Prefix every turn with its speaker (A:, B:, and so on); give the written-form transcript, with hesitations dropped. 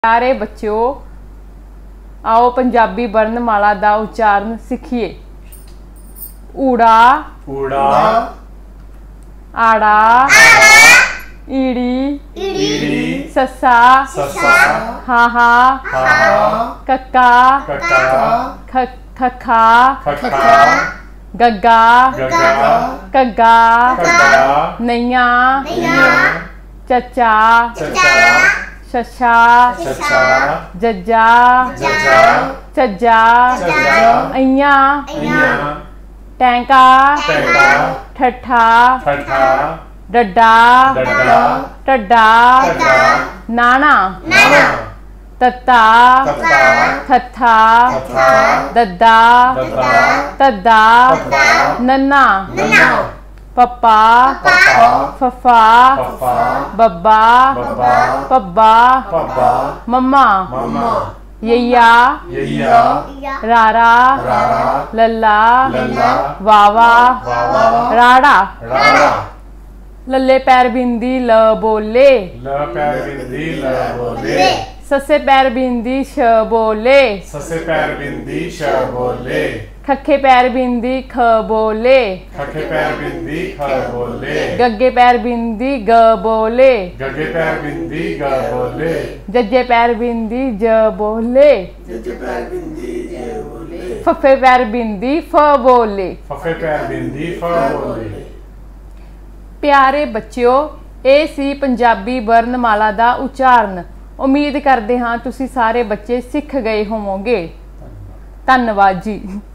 A: प्यारे बच्चों, आओ पंजाबी वर्णमाला का उच्चारण सीखिए। ऊड़ा
B: ऊड़ा,
A: आड़ा ईड़ी
B: ईड़ी,
A: ससा
B: ससा,
A: हाहा
B: हाहा,
A: कक्का
B: कक्का,
A: खखा
B: खखा,
A: गग्गा
B: गग्गा,
A: कग्गा
B: कग्गा,
A: नैया
B: नैया,
A: चचा
B: चचा,
A: शशा
B: चचा,
A: जज्जा
B: जज्जा,
A: चज्जा
B: चज्जा,
A: अइया
B: अइया,
A: टैंका
B: टैंका,
A: ठट्ठा
B: ठट्ठा,
A: डड्डा
B: डड्डा,
A: टड्डा
B: टड्डा,
A: नाना
B: नाना,
A: तत्ता
B: तत्ता,
A: थत्था
B: थत्था,
A: दद्दा
B: दद्दा,
A: तद्दा
B: तद्दा,
A: नन्ना
B: नन्ना,
A: पप्पा
B: पप्पा,
A: फफा
B: फफा,
A: बब्बा
B: बब्बा,
A: पब्बा
B: पब्बा,
A: मम्मा
B: मम्मा,
A: यैया
B: यैया,
A: रारा
B: रारा,
A: लल्ला
B: लल्ला,
A: वावा
B: वावा,
A: राड़ा
B: रारा,
A: लल्ले पैर बिंदी ल बोले
B: ल पैर बिंदी ल बोले,
A: ससे पैर बिंदी श बोले
B: ससे पैर बिंदी श बोले,
A: खखे पैर बिंदी ख बोले
B: खखे पैर बिंदी ख बोले,
A: गग्गे पैर बिंदी ग बोले
B: गगे पैर बिंदी ग बोले,
A: जज्जे पैर बिंदी ज बोले फफे पैर बिंदी फ बोले।
B: फफे पैर बिंदी फ बोले।
A: प्यारे बच्चों, ਇਹ ਸੀ ਪੰਜਾਬੀ ਵਰਣਮਾਲਾ ਦਾ ਉਚਾਰਨ। ਉਮੀਦ ਕਰਦੇ ਹਾਂ ਤੁਸੀਂ ਸਾਰੇ ਬੱਚੇ ਸਿੱਖ ਗਏ ਹੋਵੋਗੇ। ਧੰਨਵਾਦ ਜੀ।